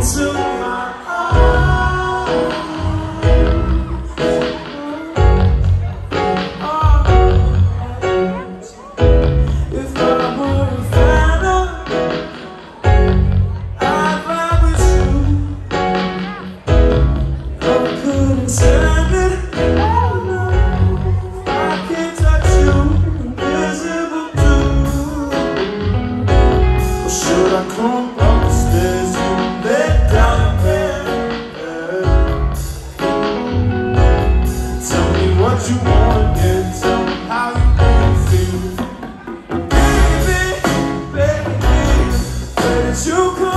into my arms. If I were a phantom, I'd ride with you. I couldn't stand it. Oh no, I can't touch you, invisible too. Or should I come upstairs and lay down in bed? Tell me what you want and tell me how you really feel. Baby, baby, where did you come?